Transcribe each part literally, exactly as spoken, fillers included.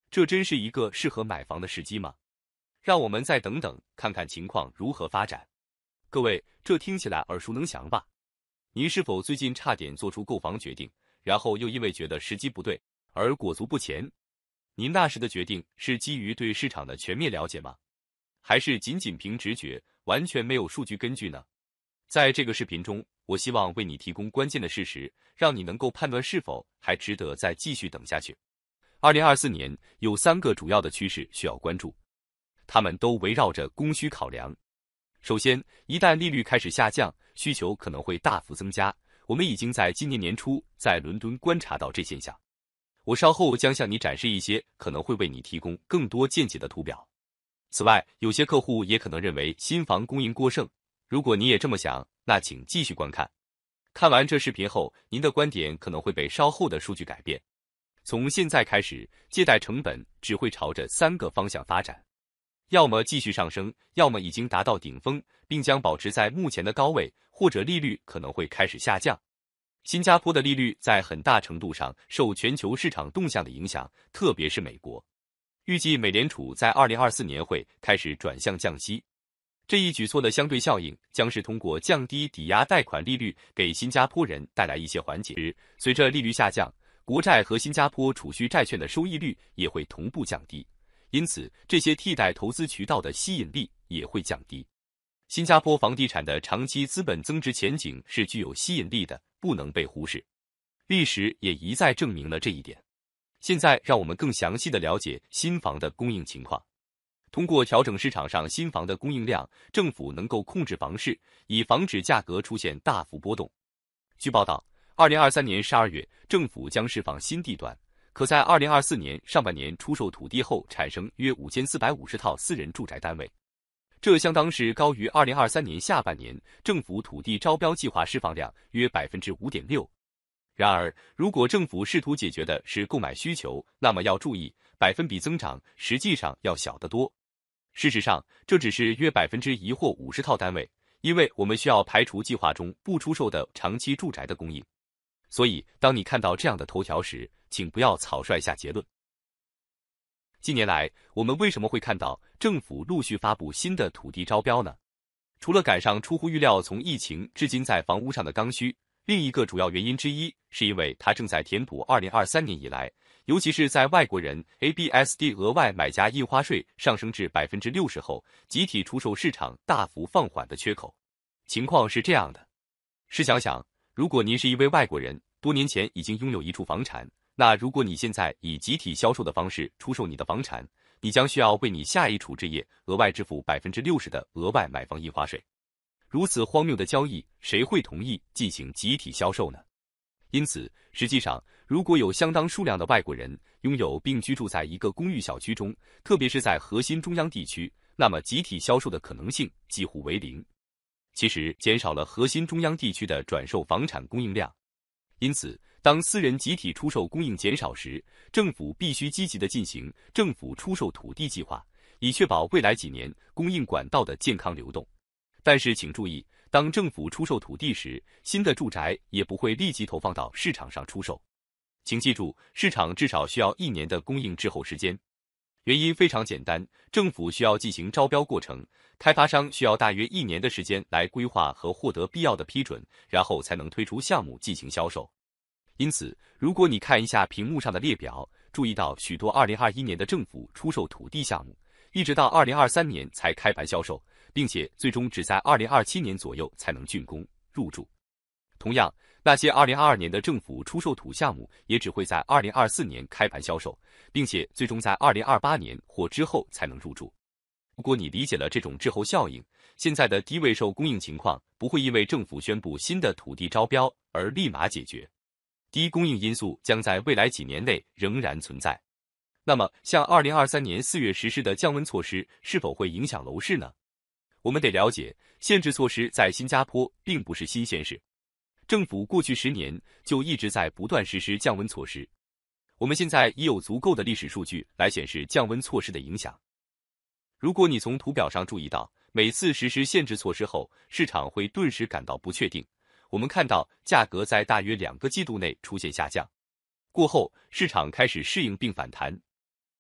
这真是一个适合买房的时机吗？让我们再等等，看看情况如何发展。各位，这听起来耳熟能详吧？您是否最近差点做出购房决定，然后又因为觉得时机不对而裹足不前？您那时的决定是基于对市场的全面了解吗？还是仅仅凭直觉，完全没有数据根据呢？在这个视频中，我希望为你提供关键的事实，让你能够判断是否还值得再继续等下去。二零二四年有三个主要的趋势需要关注，它们都围绕着供需考量。首先，一旦利率开始下降，需求可能会大幅增加。我们已经在今年年初在伦敦观察到这现象。我稍后将向你展示一些可能会为你提供更多见解的图表。此外，有些客户也可能认为新房供应过剩。如果你也这么想，那请继续观看。看完这视频后，您的观点可能会被稍后的数据改变。从现在开始，借贷成本只会朝着三个方向发展。要么继续上升，要么已经达到顶峰，并将保持在目前的高位，或者利率可能会开始下降。新加坡的利率在很大程度上受全球市场动向的影响，特别是美国。预计美联储在二零二四年会开始转向降息。这一举措的相对效应将是通过降低抵押贷款利率，给新加坡人带来一些缓解。随着利率下降，国债和新加坡储蓄债券的收益率也会同步降低。因此，这些替代投资渠道的吸引力也会降低。新加坡房地产的长期资本增值前景是具有吸引力的，不能被忽视。历史也一再证明了这一点。现在，让我们更详细地了解新房的供应情况。通过调整市场上新房的供应量，政府能够控制房市，以防止价格出现大幅波动。据报道，二零二三年十二月，政府将释放新地段，可在二零二四年上半年出售土地后产生约五千四百五十套私人住宅单位，这相当是高于二零二三年下半年政府土地招标计划释放量约 百分之五点六。然而，如果政府试图解决的是购买需求，那么要注意，百分比增长实际上要小得多。事实上，这只是约 百分之一 或五十套单位，因为我们需要排除计划中不出售的长期住宅的供应。所以，当你看到这样的头条时，请不要草率下结论。近年来，我们为什么会看到政府陆续发布新的土地招标呢？除了赶上出乎预料从疫情至今在房屋上的刚需，另一个主要原因之一是因为它正在填补二零二三年以来，尤其是在外国人 A B S D 额外买家印花税上升至 百分之六十 后，集体出售市场大幅放缓的缺口。情况是这样的，试想想，如果您是一位外国人，多年前已经拥有一处房产，那如果你现在以集体销售的方式出售你的房产，你将需要为你下一处置业额外支付 百分之六十 的额外买房印花税。如此荒谬的交易，谁会同意进行集体销售呢？因此，实际上，如果有相当数量的外国人拥有并居住在一个公寓小区中，特别是在核心中央地区，那么集体销售的可能性几乎为零。其实，减少了核心中央地区的转售房产供应量。因此，当私人集体出售供应减少时，政府必须积极地进行政府出售土地计划，以确保未来几年供应管道的健康流动。但是请注意，当政府出售土地时，新的住宅也不会立即投放到市场上出售。请记住，市场至少需要一年的供应滞后时间。原因非常简单，政府需要进行招标过程，开发商需要大约一年的时间来规划和获得必要的批准，然后才能推出项目进行销售。因此，如果你看一下屏幕上的列表，注意到许多二零二一年的政府出售土地项目，一直到二零二三年才开盘销售，并且最终只在二零二七年左右才能竣工入住。同样，那些二零二二年的政府出售土项目也只会在二零二四年开盘销售，并且最终在二零二八年或之后才能入住。如果你理解了这种滞后效应，现在的低位售供应情况不会因为政府宣布新的土地招标而立马解决。低供应因素将在未来几年内仍然存在。那么，像二零二三年四月实施的降温措施是否会影响楼市呢？我们得了解，限制措施在新加坡并不是新鲜事。政府过去十年就一直在不断实施降温措施。我们现在已有足够的历史数据来显示降温措施的影响。如果你从图表上注意到，每次实施限制措施后，市场会顿时感到不确定。我们看到价格在大约两个季度内出现下降，过后市场开始适应并反弹。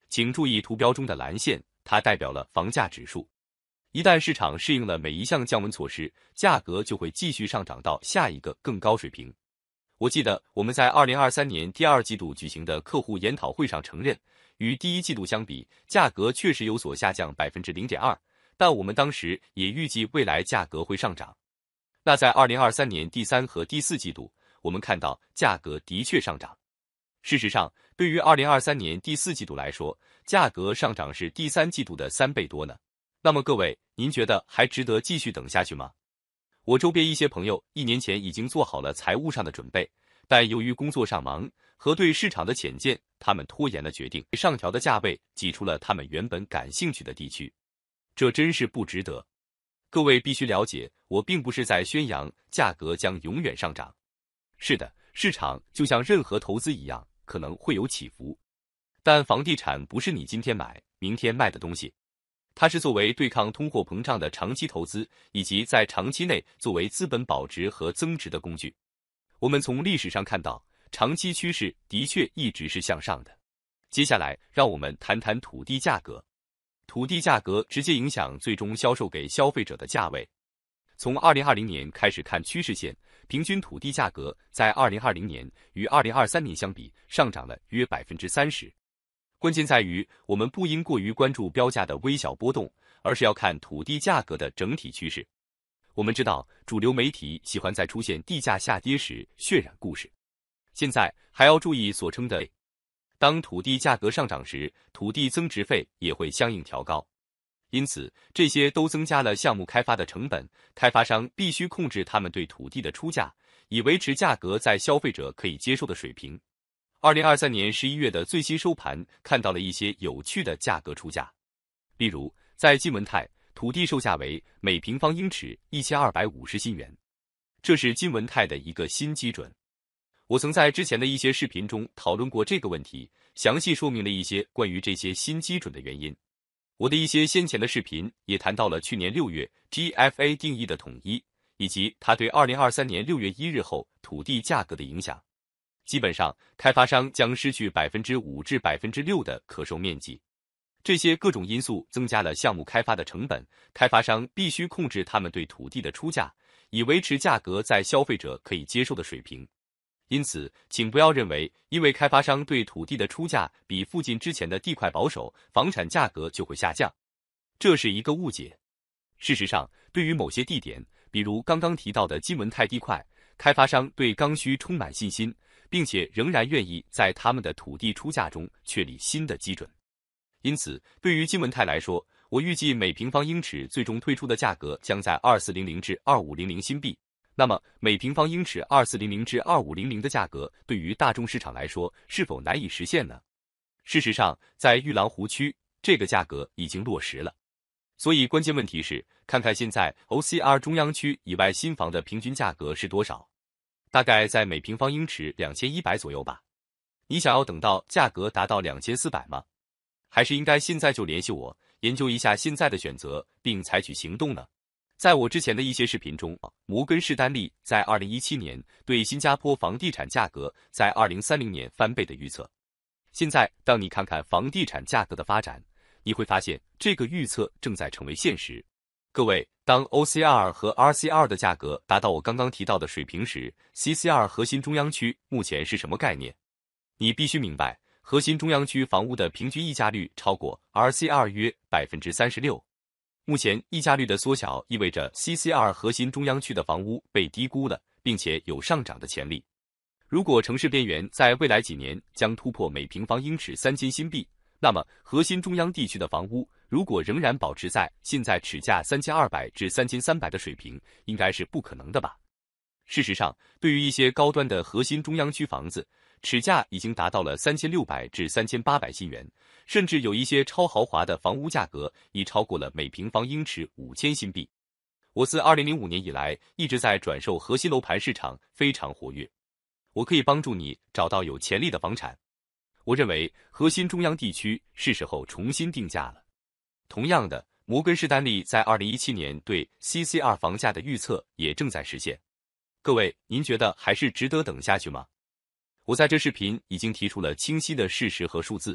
请注意图标中的蓝线，它代表了房价指数。一旦市场适应了每一项降温措施，价格就会继续上涨到下一个更高水平。我记得我们在二零二三年第二季度举行的客户研讨会上承认，与第一季度相比，价格确实有所下降 百分之零点二， 但我们当时也预计未来价格会上涨。那在二零二三年第三和第四季度，我们看到价格的确上涨。事实上，对于二零二三年第四季度来说，价格上涨是第三季度的三倍多呢。那么各位，您觉得还值得继续等下去吗？我周边一些朋友一年前已经做好了财务上的准备，但由于工作上忙和对市场的浅见，他们拖延了决定，上调的价位挤出了他们原本感兴趣的地区，这真是不值得。各位必须了解，我并不是在宣扬价格将永远上涨。是的，市场就像任何投资一样，可能会有起伏，但房地产不是你今天买明天卖的东西，它是作为对抗通货膨胀的长期投资，以及在长期内作为资本保值和增值的工具。我们从历史上看到，长期趋势的确一直是向上的。接下来，让我们谈谈土地价格。土地价格直接影响最终销售给消费者的价位。从二零二零年开始看趋势线，平均土地价格在二零二零年与二零二三年相比上涨了约 百分之三十。关键在于，我们不应过于关注标价的微小波动，而是要看土地价格的整体趋势。我们知道，主流媒体喜欢在出现地价下跌时渲染故事。现在还要注意所称的，当土地价格上涨时，土地增值费也会相应调高。因此，这些都增加了项目开发的成本，开发商必须控制他们对土地的出价，以维持价格在消费者可以接受的水平。二零二三年十一月的最新收盘看到了一些有趣的价格出价，例如在金文泰，土地售价为每平方英尺一千二百五十新元，这是金文泰的一个新基准。我曾在之前的一些视频中讨论过这个问题，详细说明了一些关于这些新基准的原因。我的一些先前的视频也谈到了去年六月 G F A 定义的统一，以及它对二零二三年六月一日后土地价格的影响。基本上，开发商将失去 百分之五 至 百分之六 的可售面积。这些各种因素增加了项目开发的成本，开发商必须控制他们对土地的出价，以维持价格在消费者可以接受的水平。因此，请不要认为因为开发商对土地的出价比附近之前的地块保守，房产价格就会下降。这是一个误解。事实上，对于某些地点，比如刚刚提到的金文泰地块，开发商对刚需充满信心，并且仍然愿意在他们的土地出价中确立新的基准。因此，对于金文泰来说，我预计每平方英尺最终推出的价格将在二四零零至二五零零新币。那么，每平方英尺二四零零至二五零零的价格对于大众市场来说是否难以实现呢？事实上，在玉郎湖区，这个价格已经落实了。所以关键问题是，看看现在 O C R 中央区以外新房的平均价格是多少？大概在每平方英尺两千一百左右吧。你想要等到价格达到两千四百吗？还是应该现在就联系我，研究一下现在的选择，并采取行动呢？在我之前的一些视频中，摩根士丹利在二零一七年对新加坡房地产价格在二零三零年翻倍的预测。现在，当你看看房地产价格的发展，你会发现这个预测正在成为现实。各位，当 O C R 和 R C R 的价格达到我刚刚提到的水平时 ，C C R 核心中央区目前是什么概念？你必须明白，核心中央区房屋的平均溢价率超过 R C R 约 百分之三十六。目前溢价率的缩小意味着 C C R 核心中央区的房屋被低估了，并且有上涨的潜力。如果城市边缘在未来几年将突破每平方英尺三千新币，那么核心中央地区的房屋如果仍然保持在现在尺价三千二百至三千三百的水平，应该是不可能的吧。事实上，对于一些高端的核心中央区房子，尺价已经达到了三千六百至三千八百新元，甚至有一些超豪华的房屋价格已超过了每平方英尺五千新币。我自二零零五年以来一直在转售核心楼盘市场非常活跃，我可以帮助你找到有潜力的房产。我认为核心中央地区是时候重新定价了。同样的，摩根士丹利在二零一七年对 C C R 房价的预测也正在实现。各位，您觉得还是值得等下去吗？我在这视频已经提出了清晰的事实和数字，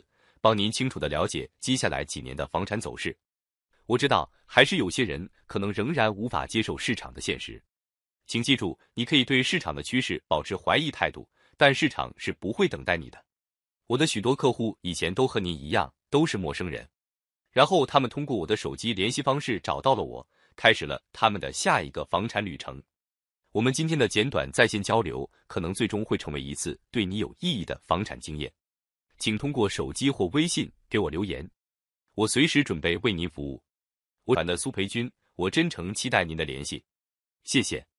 帮您清楚地了解接下来几年的房产走势。我知道，还是有些人可能仍然无法接受市场的现实。请记住，你可以对市场的趋势保持怀疑态度，但市场是不会等待你的。我的许多客户以前都和您一样，都是陌生人，然后他们通过我的手机联系方式找到了我，开始了他们的下一个房产旅程。我们今天的简短在线交流，可能最终会成为一次对你有意义的房产经验。请通过手机或微信给我留言，我随时准备为您服务。我的苏培军，我真诚期待您的联系，谢谢。